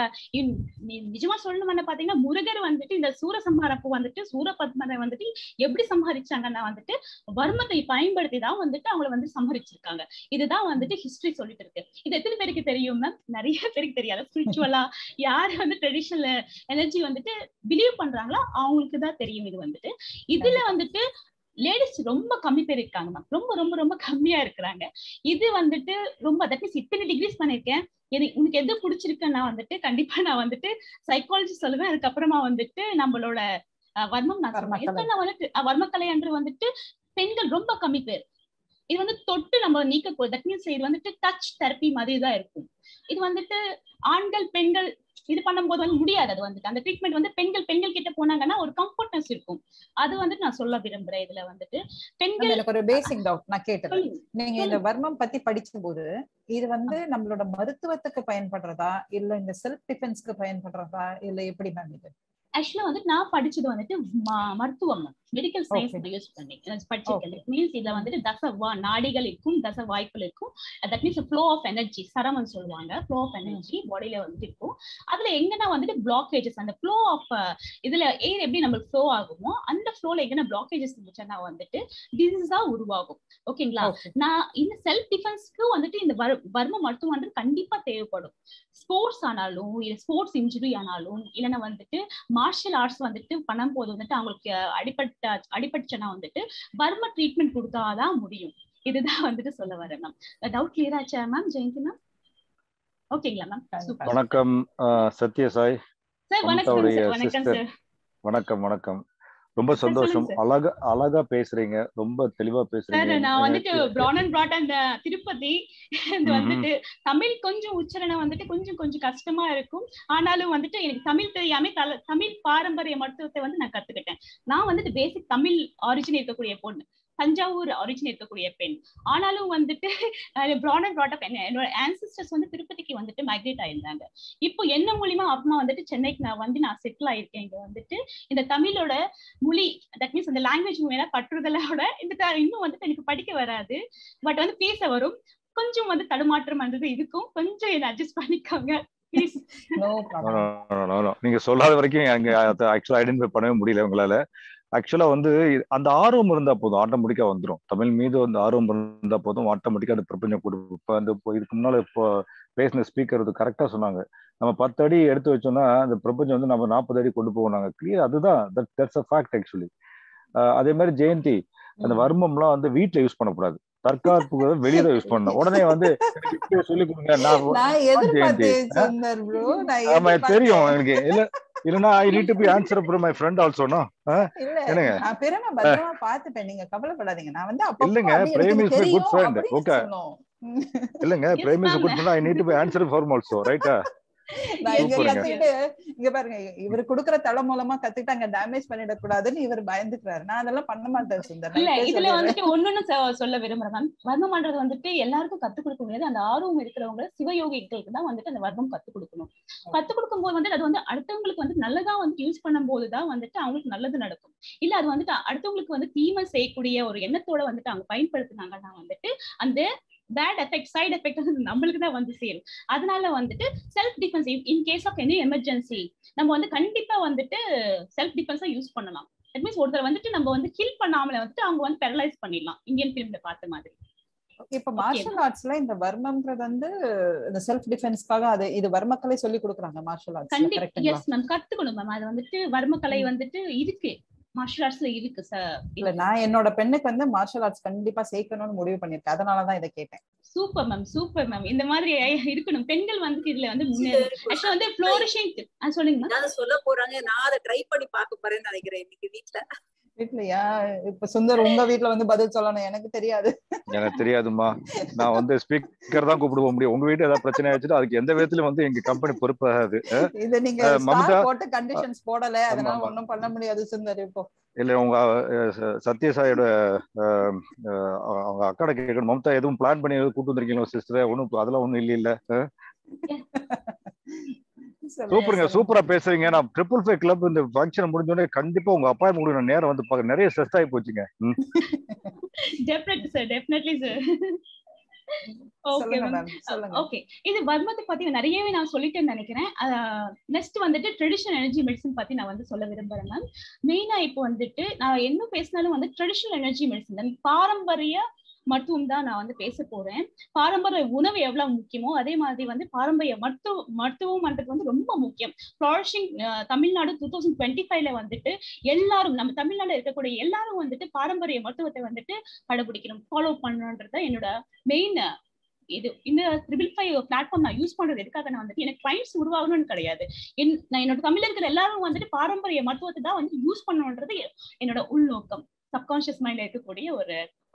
நிஜமா சொல்லணும்னு பாத்தீங்கன்னா முருகர் வந்துட்டு இந்த சூரசம்ஹாரப்போ வந்துட்டு சூரபத்மனை வந்துட்டு எப்படி சம்ஹரிச்சாங்கன்னா வந்துட்டு வர்மத்தை பயன்படுத்தி தான் வந்துட்டு அவங்களை வந்து சம்ஹரிச்சிருக்காங்க. இதுதான் வந்துட்டு ஹிஸ்டரி சொல்லிட்டு இருக்கு. இது எத்தனை பேருக்கு தெரியும் மேம்? நிறைய பேருக்கு தெரியாது. ஸ்பிரிச்சுவலா யாரு வந்து ட்ரெடிஷனல் எனர்ஜி வந்துட்டு பிலீவ் பண்றாங்களோ அவங்களுக்கு தான் தெரியும். இது வந்துட்டு இதுல வந்துட்டு லேடிஸ் ரொம்ப கம்மி பேர் இருக்காங்க மேம். ரொம்ப ரொம்ப ரொம்ப கம்மியா இருக்கிறாங்க. இது வந்துட்டு ரொம்ப தட் மீன்ஸ் இத்தனை டிகிரிஸ் பண்ணிருக்கேன். எனக்கு உனக்கு எது பிடிச்சிருக்குன்னா வந்துட்டு கண்டிப்பா நான் வந்துட்டு சைக்காலஜி சொல்லுவேன். அதுக்கப்புறமா வந்துட்டு நம்மளோட வர்மம் நான் சொல்லுவேன். நான் வந்துட்டு வர்மக்கலை என்று வந்துட்டு பெண்கள் ரொம்ப கம்மி பேர். இது வந்து தொட்டு நம்ம நீக்க தட் மீன்ஸ் இது வந்துட்டு டச் தெரப்பி மாதிரி தான் இருக்கும். இது வந்துட்டு ஆண்கள் பெண்கள் இது பண்ணும்போது வந்து முடியாது. அது வந்துட்டு அந்த ட்ரீட்மெண்ட் வந்து பெண்கள் பெண்கள் கிட்ட போனாங்கன்னா ஒரு கம்ஃபர்ட்னஸ் இருக்கும். அது வந்துட்டு நான் சொல்ல விரும்புறேன். இதுல வந்துட்டு பெண்கள் எனக்கு ஒரு பேசிக் டவுட் நான் கேட்டேன். நீங்க இந்த வர்மம் பத்தி படிக்கும் போது இது வந்து நம்மளோட மருத்துவத்துக்கு பயன்படுறதா இல்ல இந்த செல்ஃப் டிஃபென்ஸ்க்கு பயன்படுறதா இல்ல எப்படி மேம்? இது ஆக்சுவலா வந்து நான் படிச்சது வந்துட்டு மருத்துவம் மெடிக்கல் சயின்ஸ் யூஸ் பண்ணி படிச்சிருக்கேன். மீன்ஸ் இதுல வந்துட்டு தச நாடிகள் இருக்கும், தச வாய்ப்புகள் இருக்கும். That means flow of energy சரம்னு சொல்லுவாங்க. ஃப்ளோ ஆஃப் எனர்ஜி பாடியில வந்துட்டு இருக்கும். அதுல எங்கன்னா வந்துட்டு பிளாக்கேஜஸ் அந்த ஃப்ளோ ஆஃப் இதுல ஏர் எப்படி நம்மளுக்கு ஃப்ளோ ஆகுமோ அந்த ஃப்ளோல எங்கன்னா பிளாக்கேஜஸ் இருந்துச்சுன்னா வந்துட்டு டிசீஸா உருவாகும். ஓகேங்களா? நான் இந்த செல்ஃப் டிஃபென்ஸ்க்கு வந்துட்டு இந்த வர்ம மருத்துவம் வந்து கண்டிப்பா தேவைப்படும். ஸ்போர்ட்ஸ் ஆனாலும் இல்ல ஸ்போர்ட்ஸ் இன்ஜுரி ஆனாலும் இல்லைன்னா வந்துட்டு மார்ஷியல் ஆர்ட்ஸ் வந்துட்டு பண்ணும் போது வந்துட்டு அவங்களுக்கு அடிப்பட்ட அடிபட்டுச்சுன்னா வந்துட்டு வர்ம ட்ரீட்மெண்ட் கொடுத்தாதான் முடியும். இதுதான் வந்துட்டு சொல்ல வரேன் மேம். டவுட் கிளியர் ஆச்சா மேம்? ஜெயந்தி மேம் ஓகேங்களா மேம்? வணக்கம் சத்ய சாய் சார். வணக்கம் சார். வணக்கம் சார். வணக்கம் வணக்கம். ரொம்ப சந்தோஷம். அழகா அழகா பேசுறீங்க. ரொம்ப தெளிவா பேசுறீங்க. நான் வந்துட்டு ப்ரான் அண்ட் ப்ராட் அந்த திருப்பதி வந்துட்டு தமிழ் கொஞ்சம் உச்சரணை வந்துட்டு கொஞ்சம் கொஞ்சம் கஷ்டமா இருக்கும். ஆனாலும் வந்துட்டு எனக்கு தமிழ் தெரியாம தமிழ் பாரம்பரிய மருத்துவத்தை வந்து நான் கத்துக்கிட்டேன். நான் வந்துட்டு பேசிக் தமிழ் ஆரிஜின் இருக்கக்கூடிய பொண்ணு, தஞ்சாவூர் ஆரிஜின் இருக்கக்கூடிய பெண். ஆனாலும் வந்துட்டு ப்ரான் அண்ட் ப்ராட் அப் என்னோட ஆன்சிஸ்டர்ஸ் வந்து திருப்பதிக்கு வந்துட்டு மைக்ரேட் ஆயிருந்தாங்க. இப்போ என்ன மூலியமா அப்புறமா வந்துட்டு சென்னைக்கு நான் வந்து நான் செட்டில் ஆயிருக்கேன். இங்க வந்துட்டு இந்த தமிழோட மொழி தட் மீன்ஸ் அந்த லாங்குவேஜ் மேல பற்றுதலோட இந்த இன்னும் வந்துட்டு எனக்கு படிக்க வராது, பட் வந்து பேச வரும். கொஞ்சம் வந்து தடுமாற்றம் வந்தது இதுக்கும் கொஞ்சம் இதை அட்ஜஸ்ட் பண்ணிக்கோங்க. நீங்க சொல்லாத வரைக்கும் ஆக்சுவலா ஐடென்டிஃபை பண்ணவே முடியல உங்களால. ஆக்சுவலா வந்து அந்த ஆர்வம் இருந்தா போதும், ஆட்டோமேட்டிக்கா வந்துடும். தமிழ் மீது அந்த ஆர்வம் இருந்தா போதும், ஆட்டோமேட்டிக்கா அந்த பிரபஞ்சம் கொடுக்கும். இப்போ அந்த இதுக்கு முன்னால இப்போ பேசின ஸ்பீக்கர் அது கரெக்டா சொன்னாங்க. நம்ம பத்து அடி எடுத்து வச்சோம்னா அந்த பிரபஞ்சம் வந்து நம்ம நாற்பது அடி கொண்டு போவாங்க. கிளியர். அதுதான் தட்ஸ் அ ஃபேக்ட் ஆக்சுவலி. அதே மாதிரி ஜெயந்தி, அந்த வர்மம்லாம் வந்து வீட்டுல யூஸ் பண்ணக்கூடாது. தற்காப்புக்கு வெளியே யூஸ் பண்ணணும். உடனே வந்து சொல்லி கொடுங்க. ஜெயந்தி ஆமா தெரியும் எனக்கு. இல்ல இல்லனா I need to be answer from my friend also no. என்னங்க நான் பிரேம பத்திரமா பாத்துட்டேன். நீங்க கவலைப்படாதீங்க. நான் வந்து அப்பப்ப இல்லங்க Prem is my good friend. Okay. இல்லங்க Prem is a good friend. I need to be answer for him also, right? நான் இங்க கத்துக்கிட்டு இங்க பாருங்க, இவரு குடுக்குற தலை மூலமா கத்துக்கிட்டு அங்க டேமேஜ் பண்ணிடக்கூடாதுன்னு இவர் பயந்துக்கிறாரு. நான் அதெல்லாம் பண்ண மாட்டேன் சுந்தர். இல்ல இதுல வந்துட்டு ஒன்னொன்னு சொல்ல விரும்புறேன் மேம். வர்மம்ன்றது வந்துட்டு எல்லாருக்கும் கத்துக் கொடுக்க முடியாது. அந்த ஆர்வம் இருக்கிறவங்க சிவயோகிகளுக்கு தான் வந்துட்டு அந்த வர்மம் கத்துக் கொடுக்கணும். கத்துக் கொடுக்கும் போது வந்துட்டு அது வந்து அடுத்தவங்களுக்கு வந்து நல்லதா வந்து யூஸ் பண்ணும் போதுதான் வந்துட்டு அவங்களுக்கு நல்லது நடக்கும். இல்ல அது வந்துட்டு அடுத்தவங்களுக்கு வந்து தீமை செய்யக்கூடிய ஒரு எண்ணத்தோட வந்துட்டு அவங்க பயன்படுத்தினாங்கன்னா வந்துட்டு அந்த பேட் எஃபெக்ட் சைடு எஃபெக்ட் வந்து நம்மளுக்கு தான் வந்து சேரும். அதனால வந்துட்டு self defence in case of any emergency நம்ம வந்து கண்டிப்பா வந்துட்டு செல்ஃப் டிஃபென்ஸா யூஸ் பண்ணலாம். தட் மீன்ஸ் ஒருத்தர் வந்துட்டு நம்ம வந்து கில் பண்ணாமல வந்துட்டு அவங்க வந்து பெரலைஸ் பண்ணிடலாம். இந்தியன் பிலிம்ல பார்த்த மாதிரி. இப்ப மார்ஷல் ஆர்ட்ஸ்ல இந்த வர்மம்ன்றது வந்து இந்த செல்ஃப் டிஃபென்ஸ்க்காக அது இது வர்மக்கலை சொல்லி கொடுக்குறாங்க மார்ஷல் ஆர்ட்ஸ். கண்டிப்பா எஸ் மேம், கத்துக்கணும் மேம். அது வந்துட்டு வர்மக்கலை வந்துட்டு இருக்கு மார்ஷல் ஆர்ட்ஸ்ல இருக்கு சார். இல்ல நான் என்னோட பெண்ணுக்கு வந்து மார்ஷல் ஆர்ட்ஸ் கண்டிப்பா சேர்க்கணும்னு முடிவு பண்ணிருக்கேன். அதனாலதான் இதை கேட்டேன். Super ma'am, super ma'am. இந்த மாதிரி இருக்கணும் பெண்கள் வந்து இதுல வந்து ஆக்சுவலா வந்து ஃப்ளோரிஷிங். சொல்லுங்க மேம். சொல்ல போறாங்க, நான் அதை ட்ரை பண்ணி பார்க்க போறேன்னு நினைக்கிறேன் இன்னைக்கு வீட்ல. வீட்லயா? இப்ப சுந்தர் உங்க வீட்ல வந்து பதில் சொல்லணும். எனக்கு தெரியாது. எனக்கு தெரியாதுமா. நான் வந்து ஸ்பீக்கர் தான் கூப்பிடுவோம் முடியும். உங்க வீட்டுல ஏதாவது பிரச்சனை ஆயிடுச்சுன்னா அதுக்கு எந்த விதத்திலும் வந்து எங்க கம்பெனி பொறுப்பாகாது. இது நீங்க ஸ்டார் போட்டு கண்டிஷன்ஸ் போடல, அதனால ஒண்ணும் பண்ண முடியாது சுந்தர். இப்போ இல்ல உங்க சத்யசாயோட அவங்க அக்காட கேட்கணும். மம்தா எதுவும் பிளான் பண்ணி கூட்டு வந்திருக்கீங்களா சிஸ்டர்? ஒண்ணும் அதெல்லாம் ஒண்ணும் இல்ல இல்ல. சூப்பருங்க, சூப்பரா பேசுறீங்க. நான் ட்ரிபிள் ஃபைவ் கிளப் இந்த ஃபங்க்ஷன் முடிஞ்சோடனே கண்டிப்பா உங்க அப்பாயின்மெண்ட் கொடுக்கணும். நேரம் வந்து பாக்க நிறைய ஸ்ட்ரெஸ் ஆகி போச்சுங்க. Definitely sir, definitely sir. Okay ma'am, okay. இது வர்மத்தை பத்தி நிறையவே நான் சொல்லிட்டேன்னு நினைக்கிறேன். நெக்ஸ்ட் வந்துட்டு ட்ரெடிஷனல் எனர்ஜி மெடிசன் பத்தி நான் வந்து சொல்ல விரும்புறேன் மேம். மெயினா இப்போ வந்துட்டு நான் என்ன பேசினாலும் வந்து ட்ரெடிஷனல் எனர்ஜி மெடிசன் பாரம்பரிய மருத்துவம் தான் நான் வந்து பேச போறேன். பாரம்பரிய உணவு எவ்வளவு முக்கியமோ அதே மாதிரி வந்து பாரம்பரிய மருத்துவ மருத்துவம்ன்றது வந்து ரொம்ப முக்கியம். Flourishing Tamil Nadu two thousand twenty ஃபைவ்ல வந்துட்டு எல்லாரும் நம்ம தமிழ்நாடுல இருக்கக்கூடிய எல்லாரும் வந்துட்டு பாரம்பரிய மருத்துவத்தை வந்துட்டு கடைபிடிக்கணும், ஃபாலோ பண்ணணும்ன்றத என்னோட மெயின் இது. இந்த ட்ரிபிள் ஃபைவ் பிளாட்ஃபார்ம் நான் யூஸ் பண்றது எதுக்காக நான் வந்துட்டு எனக்கு கிளைண்ட்ஸ் உருவாகணும்னு கிடையாது. என் நான் என்னோட தமிழ்ல இருக்கிற எல்லாரும் வந்துட்டு பாரம்பரிய மருத்துவத்தை தான் வந்து யூஸ் பண்ணணும்ன்றது என்னோட உள்நோக்கம். சப்கான்ஷியஸ் மைண்ட்ல இருக்கக்கூடிய ஒரு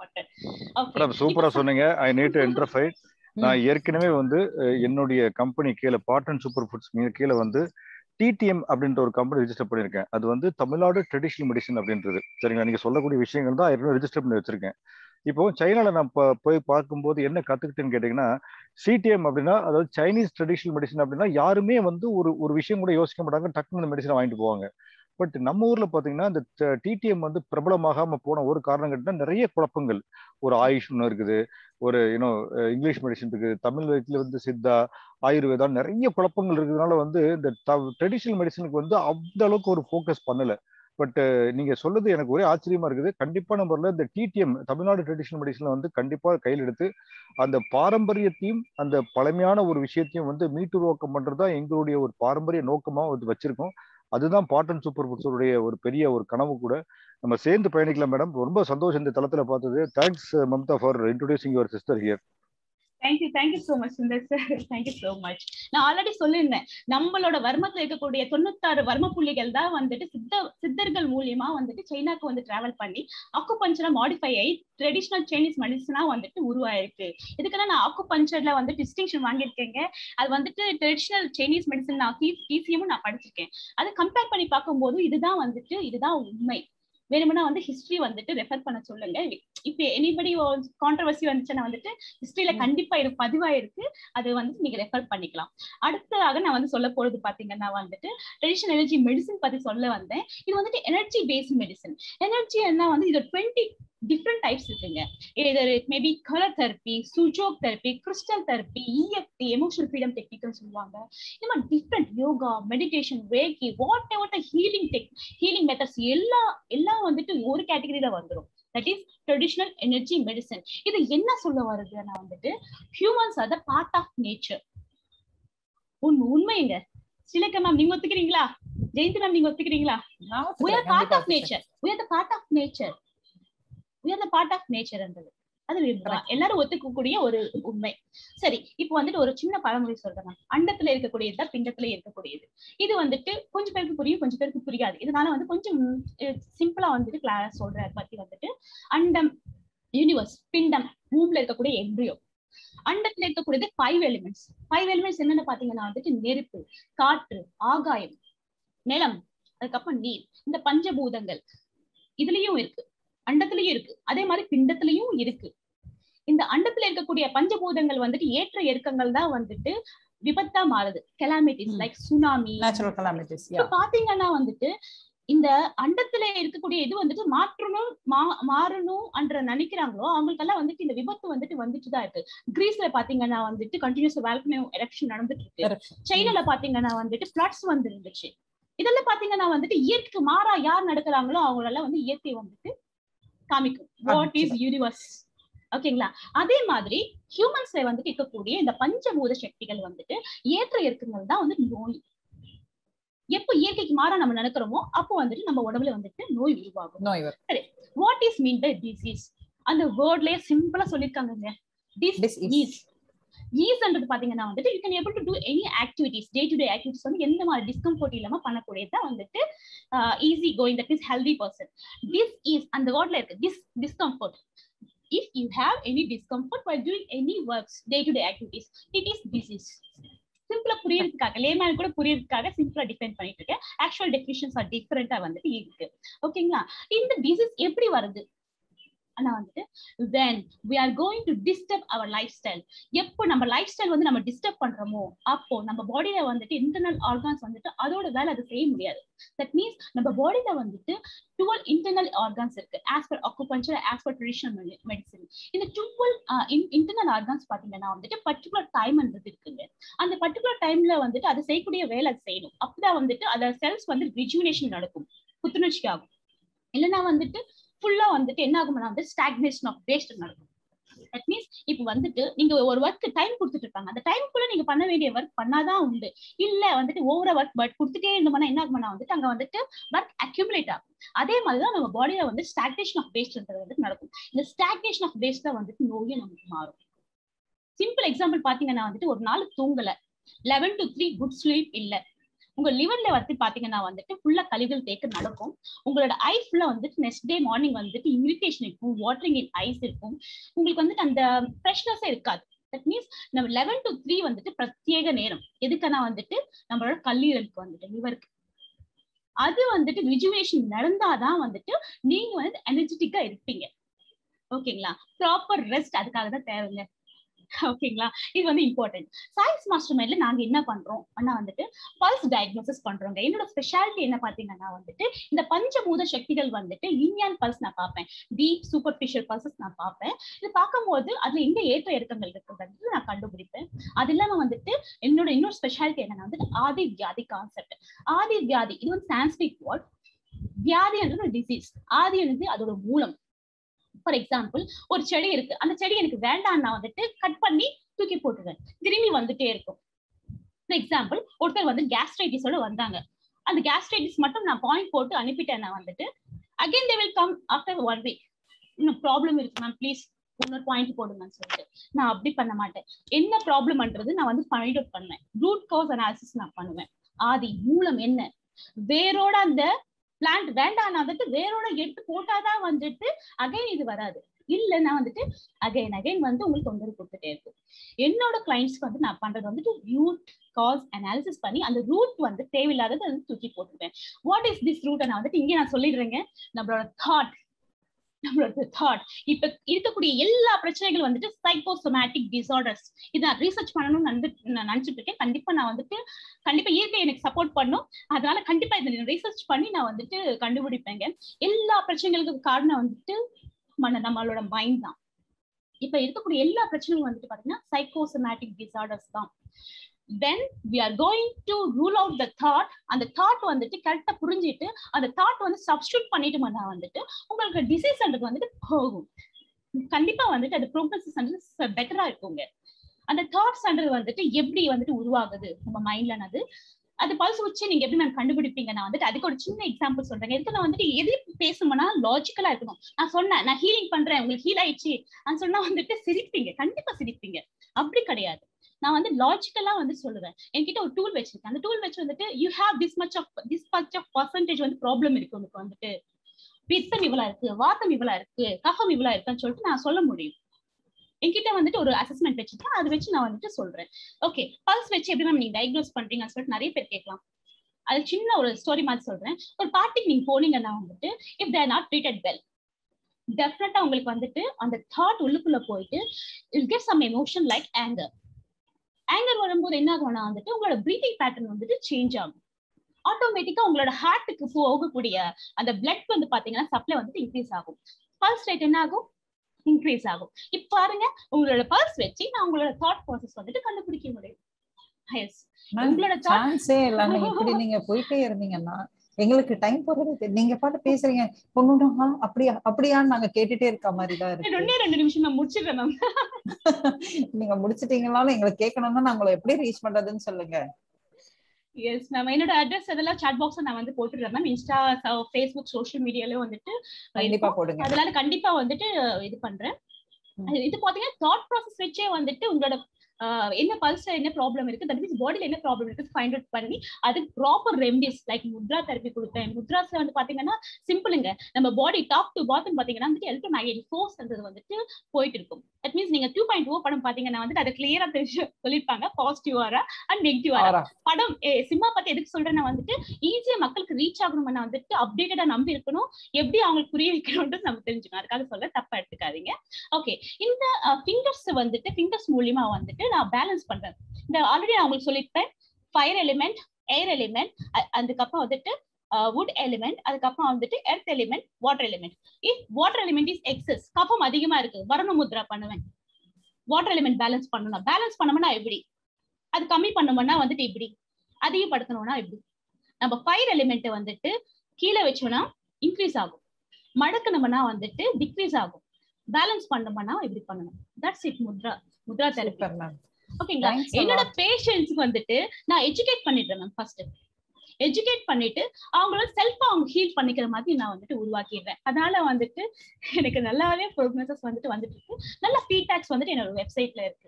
பாட்டர். சூப்பரா சொன்னீங்க. I need to interfight. நான் ஏற்கனவே வந்து என்னுடைய கம்பெனி கீழே பாட்டன் சூப்பர் ஃபுட்ஸ் கீழே வந்து டிடிஎம் அப்படின்ற ஒரு கம்பெனி ரெஜிஸ்டர் பண்ணிருக்கேன். அது வந்து தமிழ்நாடு ட்ரெடிஷனல் மெடிசன் அப்படின்றது. சரிங்களா? நீங்க சொல்லக்கூடிய விஷயங்கள் தான் ஏற்கனவே ரெஜிஸ்டர் பண்ணி வச்சிருக்கேன். இப்போ சைனால நான் போய் பார்க்கும்போது என்ன கத்துக்கிட்டேன்னு கேட்டீங்கன்னா, சிடிஎம் அப்படின்னா அதாவது சைனீஸ் ட்ரெடிஷனல் மெடிசன் அப்படின்னா யாருமே வந்து ஒரு ஒரு விஷயம் கூட யோசிக்க மாட்டாங்க, டக்குனு இந்த மெடிசனை வாங்கிட்டு போவாங்க. பட் நம்ம ஊர்ல பாத்தீங்கன்னா இந்த டிடிஎம் வந்து பிரபலமாகாம போன ஒரு காரணம் கேட்டா நிறைய குழப்பங்கள். ஒரு ஆயுஷ் ஒன்று இருக்குது, ஒரு யூனோ இங்கிலீஷ் மெடிசன் இருக்குது, தமிழ் வயதுல வந்து சித்தா, ஆயுர்வேதா, நிறைய குழப்பங்கள் இருக்கிறதுனால வந்து இந்த ட்ரெடிஷனல் மெடிசனுக்கு வந்து அந்த அளவுக்கு ஒரு ஃபோக்கஸ் பண்ணல. பட் நீங்க சொல்றது எனக்கு ஒரே ஆச்சரியமா இருக்குது. கண்டிப்பான முறையில் இந்த டிடிஎம் தமிழ்நாடு ட்ரெடிஷனல் மெடிசன்ல வந்து கண்டிப்பா கையில் எடுத்து அந்த பாரம்பரியத்தையும் அந்த பழமையான ஒரு விஷயத்தையும் வந்து மீட்டுருவாக்கம் பண்றதுதான் எங்களுடைய ஒரு பாரம்பரிய நோக்கமா வந்து வச்சிருக்கோம். அதுதான் பாட்டன் சூப்பர் ஃபுட்ஸுடைய ஒரு பெரிய ஒரு கனவு கூட. நம்ம சேர்ந்து பயணிக்கலாம் மேடம். ரொம்ப சந்தோஷம் இந்த தளத்துல பார்த்தது. Thanks Mamta for introducing your sister here. Thank you thank you so much Sundar sir, thank you so much. நான் ஆல்ரெடி சொல்லியிருந்தேன், நம்மளோட வர்மத்துல இருக்கக்கூடிய தொண்ணூத்தாறு வர்ம புள்ளிகள் தான் வந்துட்டு சித்த சித்தர்கள் மூலியமா வந்துட்டு சைனாக்கு வந்து டிராவல் பண்ணி அக்குபஞ்சரை மாடிஃபை ஆகி ட்ரெடிஷனல் சைனீஸ் மெடிசனா வந்துட்டு உருவாயிருக்கு. இதுக்குன்னா நான் அக்குபஞ்சர்ல வந்து டிஸ்டிங்ஷன் வாங்கியிருக்கேங்க. அது வந்துட்டு ட்ரெடிஷனல் சைனீஸ் மெடிசன் நான் டிசிஎமும் நான் படிச்சிருக்கேன். அதை கம்பேர் பண்ணி பார்க்கும்போது இதுதான் வந்துட்டு இதுதான் உண்மை. வேணும்னா வந்து ஹிஸ்டரி வந்துட்டு ரெஃபர் பண்ண சொல்லுங்க. இப்ப எனிபடி கான்ட்ரவர்சி வந்துச்சுன்னா வந்துட்டு ஹிஸ்டரியில கண்டிப்பா இது பதிவாயிருக்கு, அது வந்து நீங்க ரெஃபர் பண்ணிக்கலாம். அடுத்ததாக நான் வந்து சொல்ல போறது பாத்தீங்கன்னா வந்துட்டு ட்ரெடிஷனல் எனர்ஜி மெடிசன் பத்தி சொல்ல வந்தேன். இது வந்துட்டு எனர்ஜி பேஸ்ட் மெடிசன். எனர்ஜி என்ன வந்து இது டுவெண்ட்டி டிஃப்ரெண்ட் டைப்ஸ் இருக்குங்க. இது maybe colour therapy, Su Jok therapy, crystal therapy, EFT, emotional freedom டெக்னிக்னு சொல்லுவாங்க. இந்த மாதிரி different yoga, meditation, reiki, whatever healing tech healing methods எல்லா எல்லாம் வந்துட்டு ஒரு கேட்டகரியில வந்துடும். That is traditional energy medicine. இது என்ன சொல்ல வருதுன்னா வந்துட்டு humans are the part of nature. உண்மை உண்மைங்க. ஸ்ரீலேகா மேம் நீங்க ஒத்துக்கிறீங்களா? ஜெயந்தி மேம் நீங்க ஒத்துக்கிறீங்களா? we are part of nature. we are the part of nature. we are the part of nature என்றது அது எல்லாரும் ஒத்துக்கக்கூடிய ஒரு உண்மை. சரி, இப்போ வந்துட்டு ஒரு சின்ன பழமொழி சொல்றேன். அண்டத்துல இருக்கக்கூடியதுதான் பிண்டத்துல இருக்கக்கூடியது. இது வந்துட்டு கொஞ்சம் பேருக்கு புரியும், கொஞ்சம் பேருக்கு புரியாது. இதனால வந்து கொஞ்சம் சிம்பிளா வந்துட்டு கிளாஸ் சொல்றேன். பத்தி வந்துட்டு அண்டம், யூனிவர்ஸ், பிண்டம், மூவ்ல இருக்கக்கூடிய எம்ப்ரியோ. அண்டத்துல இருக்கக்கூடியது ஃபைவ் எலிமெண்ட்ஸ். ஃபைவ் எலிமெண்ட்ஸ் என்னன்னு பாத்தீங்கன்னா வந்துட்டு நெருப்பு, காற்று, ஆகாயம், நிலம், அதுக்கப்புறம் நீர். இந்த பஞ்சபூதங்கள் இதுலயும் இருக்கு, அண்டத்திலயும் இருக்கு, அதே மாதிரி பிண்டத்திலயும் இருக்கு. இந்த அண்டத்துல இருக்கக்கூடிய பஞ்சபூதங்கள் வந்துட்டு ஏற்ற இறக்கங்கள் தான் வந்துட்டு விபத்தா மாறுது. Calamities like tsunami, natural calamities. பாத்தீங்கன்னா வந்துட்டு இந்த அண்டத்துல இருக்கக்கூடிய இது வந்துட்டு மாற்றணும் மாறணும் என்ற நினைக்கிறாங்களோ அவங்களுக்கெல்லாம் வந்துட்டு இந்த விபத்து வந்துட்டு வந்துட்டுதான் இருக்கு. கிரீஸ்ல பாத்தீங்கன்னா வந்துட்டு கண்டினியூஸ் வால்கனோ எரப்ஷன் நடந்துட்டு இருக்கு. சைனால பாத்தீங்கன்னா வந்துட்டு ஃபிளட்ஸ் வந்து இருந்துச்சு. இதெல்லாம் பாத்தீங்கன்னா வந்துட்டு இயற்கைக்கு மாறா யார் நடக்கிறாங்களோ அவங்களெல்லாம் வந்து இயற்கை வந்துட்டு காமிக்கும். What is universe. ஓகேங்களா? அதே மாதிரி ஹியூமன்ஸ்ல வந்துட்டு இருக்கக்கூடிய இந்த பஞ்சபூத சக்திகள் வந்துட்டு ஏற்ற இறக்கங்கள் தான் வந்து நோய். எப்போ இயற்கைக்கு மாறா நம்ம நினைக்கிறோமோ அப்போ வந்துட்டு நம்ம உடம்புல வந்துட்டு நோய் உருவாகும். நோய் சரி, what is mean by disease? அந்த வேர்ட்லயே சிம்பிளா சொல்லிருக்காங்க. டிசீஸ் ஈஸ்ன்றது பாத்தீங்கன்னா வந்துட்டு you can able to to any activities, day to day activities வந்து எந்த மாதிரி டிஸ்கம்ஃபர்ட் இல்லாம பண்ணக்கூடியதான் வந்துட்டு easy going, that is healthy person. This is அந்த வேர்ட்ல இருக்கு dis discomfort. If you have any discomfort while doing any works, day to day activities, it is disease. சிம்பிளா புரியறதுக்காக, லேமேன் கூட புரியறதுக்காக சிம்பிளா டிஃபைன் பண்ணிட்டு இருக்கேன். ஆக்சுவல் டெஃபினிஷன்ஸ் ஆர் டிஃபரெண்டா வந்துட்டு இருக்கு. ஓகேங்களா? இந்த டிசீஸ் எப்படி வருது ஆனா வந்துட்டு when we are going to disturb our lifestyle, எப்போ நம்ம லைஃப் ஸ்டைல் வந்து நம்ம டிஸ்டர்ப் பண்றோமோ அப்போ நம்ம பாடியில வந்துட்டு இன்டர்னல் ஆர்கான்ஸ் வந்துட்டு அதோட வேலை அது செய்ய முடியாது. தட் மீன்ஸ் நம்ம பாடியில வந்துட்டு டுவெல் இன்டர்னல் ஆர்கான்ஸ் இருக்கு as per acupuncture, as per traditional medicine. இந்த டுவெல் இன்டர்னல் ஆர்கான்ஸ் பாத்தீங்கன்னா வந்துட்டு பர்டிகுலர் டைம்ன்றது இருக்குங்க. அந்த பர்டிகுலர் டைம்ல வந்துட்டு அதை செய்யக்கூடிய வேலை அது செய்யணும். அப்பதான் வந்துட்டு அந்த செல்ஸ் வந்து ரிஜுவினேஷன் நடக்கும், புத்துணர்ச்சி ஆகும். இல்லைன்னா வந்துட்டு ஃபுல்லா வந்துட்டு என்ன ஆகும்னா வந்து ஸ்டாக்னேஷன் ஆஃப் வேஸ்ட் நடக்கும். தட் மீன்ஸ் இப்ப வந்துட்டு நீங்க ஒரு ஒர்க் டைம் கொடுத்துட்டு இருப்பாங்க, அந்த டைம்குள்ள நீங்க பண்ண வேண்டிய ஒர்க் பண்ணாதான் உண்டு. இல்ல வந்துட்டு ஓவர ஒர்க் பட் கொடுத்துட்டே இருந்தோம்னா என்ன ஆகும்னா வந்துட்டு அங்க வந்துட்டு ஒர்க் அக்யூமுலேட் ஆகும். அதே மாதிரிதான் நம்ம பாடியில வந்து ஸ்டாக்னேஷன் ஆஃப் வேஸ்ட்ன்றது வந்துட்டு நடக்கும். இந்த ஸ்டாக்னேஷன் ஆஃப் வேஸ்ட் தான் வந்துட்டு நோயே நமக்கு மாறும். சிம்பிள் எக்ஸாம்பிள் பாத்தீங்கன்னா வந்துட்டு ஒரு நாள் தூங்கல, eleven to three good sleep இல்ல, உங்க லிவர்ல வந்து பாத்தீங்கன்னா வந்துட்டு ஃபுல்லா கழிவுகள் தேக்க நடக்கும். உங்களோட ஐ ஃபுல்லா வந்துட்டு நெக்ஸ்ட் டே மார்னிங் வந்துட்டு இரிட்டேஷன் இருக்கும், வாட்டரிங் இன் ஐஸ் இருக்கும், உங்களுக்கு வந்துட்டு அந்த ஃப்ரெஷ்னஸே இருக்காது. தட் மீன்ஸ் நம்ம லெவன் டு த்ரீ வந்துட்டு பிரத்யேக நேரம் எதுக்குன்னா வந்துட்டு நம்மளோட கல்லீரலுக்கு வந்துட்டு லிவருக்கு அது வந்துட்டு ரிஜுவேஷன் நடந்தாதான் வந்துட்டு நீங்க வந்து எனர்ஜெட்டிக்கா இருப்பீங்க. ஓகேங்களா? ப்ராப்பர் ரெஸ்ட் அதுக்காக தான் தேவைங்க. ஓகேங்களா? இது வந்து இம்பார்ட்டன்ட். சயின்ஸ் மாஸ்டர் மைண்ட்ல நாங்க என்ன பண்றோம் ஆனா வந்துட்டு பல்ஸ் டயக்னோசிஸ் பண்றோங்க. என்னோட ஸ்பெஷாலிட்டி என்ன பாத்தீங்கன்னா வந்துட்டு இந்த பஞ்சபூத சக்திகள் வந்துட்டு இன்யான் பல்ஸ் நான் பார்ப்பேன், டீப் சூப்பர்ஃபிஷியல் பல்சஸ் நான் பார்ப்பேன். இது பார்க்கும்போது அதுல எங்க ஏற்ற இறக்கங்கள் இருக்குன்றது நான் கண்டுபிடிப்பேன். அது இல்லாம வந்துட்டு என்னோட இன்னொரு ஸ்பெஷாலிட்டி என்னன்னா வந்துட்டு ஆதி வியாதி கான்செப்ட். ஆதி வியாதி இது வந்து சான்ஸ்கிரிட் வேர்ட். வியாதின்றது ஒரு டிசீஸ், ஆதின்றது அதோட மூலம். ஃபார் எக்ஸாம்பிள் ஒரு செடி இருக்கு, அந்த செடி எனக்கு வேண்டாம், நான் வந்துட்டு கட் பண்ணி தூக்கி போட்டுருவேன், திரும்பி வந்துட்டே இருக்கும். ஃபார் எக்ஸாம்பிள் ஒருத்தர் வந்து கேஸ்ட்ரைட்டிஸோட வந்தாங்க, அந்த கேஸ்ட்ரைட்டிஸ் மட்டும் நான் பாயிண்ட் போட்டு அனுப்பிட்டேன், நான் வந்துட்டு again they will come after one week, இன்னும் ப்ராப்ளம் இருக்கு மேம் ப்ளீஸ் இன்னொரு பாயிண்ட் போடுங்கன்னு சொல்லிட்டு நான் அப்படி பண்ண மாட்டேன். என்ன ப்ராப்ளம்ன்றது நான் வந்து ஃபைண்ட் அவுட் பண்ணுவேன், ரூட் காஸ் அனாலிசிஸ் நான் பண்ணுவேன். ஆதி மூலம் என்ன, வேரோட அந்த பிளான்ட் வேண்டாம் நான் வந்துட்டு வேரோட எடுத்து போட்டாதான் வந்துட்டு அகைன் இது வராது. இல்ல நான் வந்துட்டு அகைன் அகைன் வந்து உங்களுக்கு தொந்தரவு கொடுத்துட்டே இருக்கும். என்னோட கிளைண்ட்ஸ்க்கு வந்து நான் பண்றது வந்துட்டு ரூட் காஸ் அனாலிசிஸ் பண்ணி அந்த ரூட் வந்து தேவையில்லாதது வந்து தூக்கி போட்டுருவேன். வாட் இஸ் திஸ் ரூட் நான் வந்துட்டு இங்கே நான் சொல்லிடுறேங்க. நம்மளோட தாட், நம்மளோட தாட் இப்ப இருக்கக்கூடிய எல்லா பிரச்சனைகளும் வந்துட்டு சைக்கோசோமேட்டிக் டிசார்டர்ஸ். இதை நான் ரீசர்ச் பண்ணணும்னு நான் நினைச்சிட்டு இருக்கேன். கண்டிப்பா நான் வந்துட்டு கண்டிப்பா இயற்கை எனக்கு சப்போர்ட் பண்ணும், அதனால கண்டிப்பா இதை ரீசர்ச் பண்ணி நான் வந்துட்டு கண்டுபிடிப்பேங்க. எல்லா பிரச்சனைகளுக்கும் காரணம் வந்துட்டு நம்மளோட மைண்ட் தான். இப்ப இருக்கக்கூடிய எல்லா பிரச்சனையும் வந்துட்டு பாத்தீங்கன்னா சைக்கோசோமேட்டிக் டிசார்டர்ஸ் தான். when we are going to rule out the thought, அந்த தாட் வந்துட்டு கரெக்டா புரிஞ்சிட்டு அந்த தாட் வந்து சப்ஸ்டியூட் பண்ணிட்டோம்னா வந்துட்டு உங்களுக்கு டிசீஸ்ன்றது வந்துட்டு போகும். கண்டிப்பா வந்துட்டு அது ப்ரோக்ரஸ் பெட்டரா இருக்குங்க. அந்த தாட்ஸ்ன்றது வந்துட்டு எப்படி வந்துட்டு உருவாகுது நம்ம மைண்ட்லனது அது பல்ஸ் வச்சு நீங்க எப்படி நான் கண்டுபிடிப்பீங்க. நான் வந்துட்டு அதுக்கு ஒரு சின்ன எக்ஸாம்பிள் சொல்றேன். எதுக்கு நான் வந்துட்டு எது பேசணும்னா லாஜிக்கலா இருக்கணும். நான் சொன்னேன் நான் ஹீலிங் பண்றேன் உங்களுக்கு ஹீல் ஆயிடுச்சு நான் சொன்னா வந்துட்டு சிரிப்பீங்க, கண்டிப்பா சிரிப்பீங்க. அப்படி கிடையாது. நான் வந்து லாஜிக்கலா வந்து சொல்லுவேன். என்கிட்ட ஒரு டூல் வச்சிருக்கேன், அந்த டூல் வச்சு வந்துட்டு you have this much of this much of percentage வந்து ப்ராப்ளம் இருக்கு உங்களுக்கு வந்துட்டு, பித்தம் இவ்வளவு இருக்கு, வாத்தம் இவ்வளவு இருக்கு, கஃபம் இவ்வளவு இருக்குன்னு சொல்லிட்டு நான் சொல்ல முடியும். என்கிட்ட வந்துட்டு ஒரு அசஸ்மெண்ட் வச்சுட்டு அதை வச்சு நான் வந்துட்டு சொல்றேன். ஓகே, பல்ஸ் வச்சு எப்படி மேம் நீங்க டயக்னோஸ் பண்றீங்கன்னு சொல்லிட்டு நிறைய பேர் கேட்கலாம். அது சின்ன ஒரு ஸ்டோரி மாதிரி சொல்றேன். ஒரு பார்ட்டிக்கு நீங்க போனீங்கன்னா வந்துட்டு if there not treated well, definitely உங்களுக்கு வந்துட்டு அந்த தாட் உள்ளுக்குள்ள போயிட்டு it gives some emotion like anger. Anger வரும்போது என்ன ஆகும்னா வந்துட்டு உங்களோட பிரீத்திங் பேட்டர்ன் வந்துட்டு சேஞ்ச் ஆகும். ஆட்டோமேட்டிக்கா உங்களோட ஹார்ட்டுக்கு போகக்கூடிய அந்த பிளட் வந்து பாத்தீங்கன்னா சப்ளை வந்துட்டு இன்க்ரீஸ் ஆகும். பல்ஸ் ரேட் என்ன ஆகும்? இன்க்ரீஸ் ஆகும். இப்ப பாருங்க, உங்களோட பல்ஸ் வச்சு நான் உங்களோட தாட் ப்ராசஸ் வந்துட்டு கண்டுபிடிக்க முடியும். உங்களோட சான்ஸே இல்ல. நீங்க இப்படி நீங்க போயிட்டே இருந்தீங்கன்னா எங்களுக்கு டைம் போறது, நீங்க பாட்டு பேசுறீங்க பொண்ணுடா அப்படியா அப்படியான்னு நாங்க கேட்டுட்டே இருக்க மாதிரி தான் இருக்கு. ரெண்டே ரெண்டு நிமிஷம் நான் முடிச்சிடுறேன் மேம். நீங்க முடிச்சிட்டீங்களாலும் எங்களுக்கு கேட்கணும்னா நான் உங்களை எப்படி ரீச் பண்றதுன்னு சொல்லுங்க. எஸ் மேம், என்னோட அட்ரஸ் அதெல்லாம் சாட் பாக்ஸ்ல நான் வந்து போட்டுடுறேன் மேம். இன்ஸ்டா, ஃபேஸ்புக், சோஷியல் மீடியாலயும் வந்துட்டு கண்டிப்பா போடுங்க. அதனால கண்டிப்பா வந்துட்டு இது பண்றேன். இது பாத்தீங்கன்னா தாட் ப்ராசஸ் வச்சே வந்துட்டு உங்களோட என்ன பல்ஸ்ல என்ன ப்ராப்ளம் இருக்கு, தட் மீன்ஸ் பாடியில என்ன ப்ராப்ளம் இருக்கு ஃபைண்ட் அவுட் பண்ணி அதுக்கு proper remedies like mudra therapy கொடுப்பேன். முத்ராஸ்ல வந்து பாத்தீங்கன்னா சிம்பிளுங்க, நம்ம பாடி டாப் டு பாட்டம் பாத்தீங்கன்னா வந்துட்டு எல் டு நைன் ஃபோர்ஸ்ன்றது வந்துட்டு போயிட்டு இருக்கும். தட் மீன்ஸ் நீங்க டூ பாயிண்ட் ஓ படம் பாத்தீங்கன்னா வந்துட்டு அதை கிளியரா தெரிஞ்சு சொல்லிருப்பாங்க, பாசிட்டிவாரா அண்ட் நெகட்டிவாரா. படம் சினிமா பத்தி எதுக்கு சொல்றேன்னா வந்துட்டு ஈஸியா மக்களுக்கு ரீச் ஆகணும்னா வந்துட்டு அப்டேட்டடா நம்பி இருக்கணும், எப்படி அவங்களுக்கு புரிய வைக்கணும்ன்றது நம்ம தெரிஞ்சுக்கணும். அதுக்காக சொல்ல தப்பா எடுத்துக்காதீங்க. ஓகே, இந்த ஃபிங்கர்ஸ் வந்துட்டு ஃபிங்கர்ஸ் மூலியமா வந்துட்டு நான் பேலன்ஸ் பண்றேன். இந்த ஆல்ரெடி நான் உங்களுக்கு சொல்லிருப்பேன், ஃபயர் எலிமெண்ட், ஏர் எலிமெண்ட், அதுக்கப்புறம் வந்துட்டு வுட் எலிமெண்ட், அதுக்கப்புறம் வந்துட்டு earth element, water element. If water element is excess, கஃபம் அதிகமா இருக்கு, வரண முத்ரா பண்ணுவேன். வாட்டர் எலிமெண்ட் பேலன்ஸ் பண்ணணும். பேலன்ஸ் பண்ணோம்னா எப்படி, அது கம்மி பண்ணோம்னா வந்துட்டு இப்படி, அதிகப்படுத்தணும்னா எப்படி. நம்ம ஃபயர் எலிமெண்ட் வந்துட்டு கீழே வச்சோம்னா இன்க்ரீஸ் ஆகும், மடக்கணும்னா வந்துட்டு டிக்ரீஸ் ஆகும். பேலன்ஸ் பண்ணோம்னா இப்படி பண்ணணும். That's it mudra mudra therapy. ஓகேங்களா? என்னோட பேஷண்ட்ஸ்க்கு வந்துட்டு நான் எஜுகேட் பண்ணிடுறேன் மேம். ஃபர்ஸ்ட் எஜுகேட் பண்ணிட்டு அவங்களோட செல்ஃபா அவங்க ஹீல் பண்ணிக்கிற மாதிரி நான் வந்துட்டு உருவாக்கிடுறேன். அதனால வந்துட்டு எனக்கு நல்லாவே ப்ரோக்னோசிஸ் வந்துட்டு வந்துட்டு இருக்கு. நல்ல ஃபீட்பேக்ஸ் வந்துட்டு என்னோட வெப்சைட்ல இருக்கு.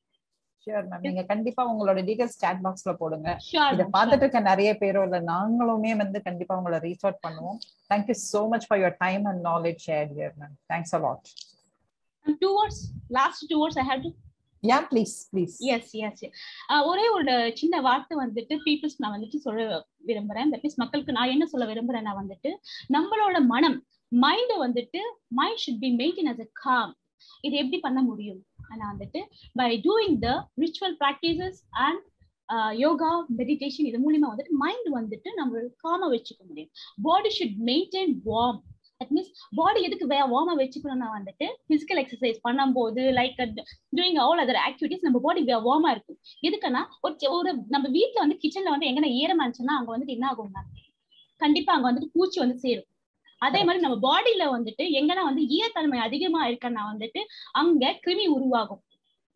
ஷூர் மேம், நீங்க கண்டிப்பா உங்களோட டீடைல்ஸ் சாட் பாக்ஸ்ல போடுங்க. இத பார்த்துட்டு இருக்க நிறைய பேரோ இல்ல நாங்களுமே வந்து கண்டிப்பா உங்களை ரீச் அவுட் பண்ணுவோம். Thank you so much for your time and knowledge shared here, ma'am. Thanks a lot. And two words, last two words I have to. Yeah, please, please. Yes, yes. ஒரே ஒரு சின்ன வார்த்தை வந்துட்டு பீப்புள்ஸ் நான் வந்துட்டு சொல்ல விரும்புறேன். தட் மீன்ஸ் மக்களுக்கு நான் என்ன சொல்ல விரும்புறேன்னா வந்துட்டு நம்மளோட மனம் மைண்ட் வந்துட்டு mind should be maintain as a calm. இது எப்படி பண்ண முடியும்? ஆனா வந்துட்டு by doing the ritual practices and yoga, meditation, இது மூலியமா வந்துட்டு மைண்ட் வந்துட்டு நம்ம காமா வச்சுக்க முடியும். Body should maintain warm. That means body எதுக்கு வார்மா வச்சுக்கணும்னா வந்துட்டு பிசிக்கல் எக்ஸசைஸ் பண்ணும்போது like doing all other activities நம்ம பாடி வார்மா இருக்கும். எதுக்குன்னா ஒரு நம்ம வீட்டுல வந்து கிச்சன்ல வந்து எங்கன்னா ஈரமா இருந்துச்சுன்னா அங்க வந்துட்டு என்ன ஆகும்னா கண்டிப்பா அங்க வந்துட்டு பூச்சி வந்து சேரும். அதே மாதிரி நம்ம பாடியில வந்துட்டு எங்கன்னா வந்து ஈரத்தன்மை அதிகமா இருக்கன்னா வந்துட்டு அங்க கிருமி உருவாகும்.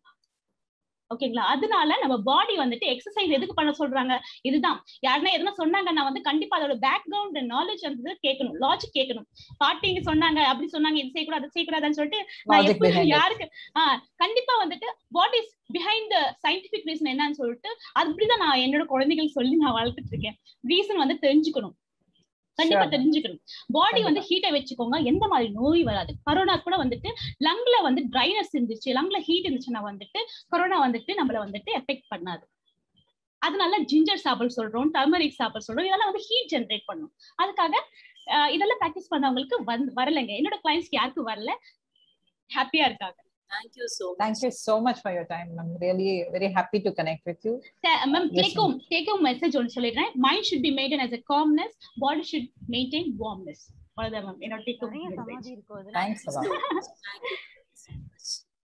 ஓகேங்களா? அதனால நம்ம பாடி வந்துட்டு எக்ஸசைஸ் எதுக்கு பண்ண சொல்றாங்க, இதுதான். யாருன்னா எதுனா சொன்னாங்கன்னா வந்து கண்டிப்பா அதோட பேக்ரவுண்ட் நாலேஜ் வந்து கேட்கணும், லாஜிக் கேட்கணும். பாட்டிங்க சொன்னாங்க, அப்படி சொன்னாங்க, இது செய்யக்கூடாது, அது செய்யக்கூடாதுன்னு சொல்லிட்டு நான் எப்படி யாருக்கு ஆஹ் கண்டிப்பா வந்துட்டு what is behind the scientific reason என்னன்னு சொல்லிட்டு அப்படிதான் நான் என்னோட குழந்தைகளுக்கு சொல்லி நான் வளர்த்துட்டு இருக்கேன். ரீசன் வந்து தெரிஞ்சுக்கணும், கண்டிப்பா தெரிஞ்சுக்கணும். பாடி வந்து ஹீட்டை வச்சுக்கோங்க, எந்த மாதிரி நோய் வராது. கொரோனா கூட வந்துட்டு லங்ல வந்து ட்ரைனஸ் இருந்துச்சு, லங்ல ஹீட் இருந்துச்சுன்னா வந்துட்டு கொரோனா வந்துட்டு நம்மள வந்துட்டு எஃபெக்ட் பண்ணாது. அதனால ஜிஞ்சர் சாப்பிட சொல்றோம், டர்மரிக் சாப்பிட சொல்றோம், இதெல்லாம் வந்து ஹீட் ஜென்ரேட் பண்ணும். அதுக்காக இதெல்லாம் ப்ராக்டிஸ் பண்ணவங்களுக்கு வந்து வரலைங்க. என்னோட கிளைண்ட்ஸ்க்கு யாருக்கும் வரல, ஹாப்பியா இருக்காங்க. Thank you so much. Thank you so much for your time. I'm really very happy to connect with you. Ma'am, take home take home message on solidran. Mind should be maintained as a calmness, body should maintain warmness. All that ma'am, you know, take home message. Thanks a lot. Thank you so much.